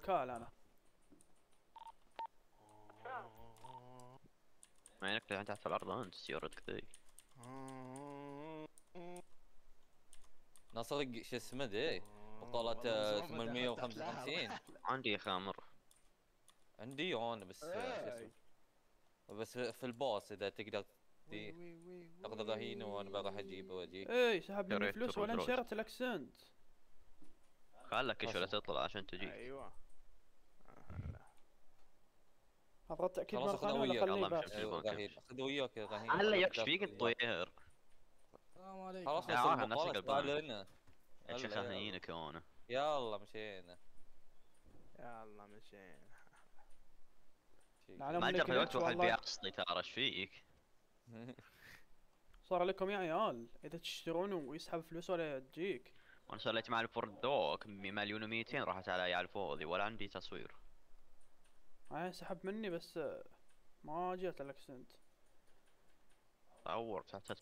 وكالة انا. ما عينك اللي تحت في الارض انت سيارتك ذي. نصر شو اسمه ذي بطولة 855. عندي خامر. عندي انا بس شو اسمه، بس في الباص اذا تقدر تاخذ رهينه وانا بروح اجيبه واجيك. اي سحب مني شريت فلوس رولز ولا رويس. انشرت الاكسنت. خلك ايش ولا تطلع عشان تجيك. ايوه. هذا التأكيد خلاص مرة اخذها ثانية ولا وياك. خليه يلا امشي بس؟ امشي البنك رهين امشي. اخذها وياك رهين. هلا ياك ايش فيك الطوير؟ السلام عليكم. خلاص يا نوصل واحد نفسك البقالة البنك. تعال يا شيخ هلا هنينك وانا. يلا مشينا. يلا مشينا. العالم ما اللي جرى في الوقت كلت روح والله. البيع اصلي ترى ايش فيك؟ صار لكم يا عيال اذا تشترون ويسحب فلوس ولا تجيك. وانا سويت مع الفردوك مليون و200 راحت على عيال فوضي ولا عندي تصوير. سحب مني بس ما جيت الاكسنت. طور تحت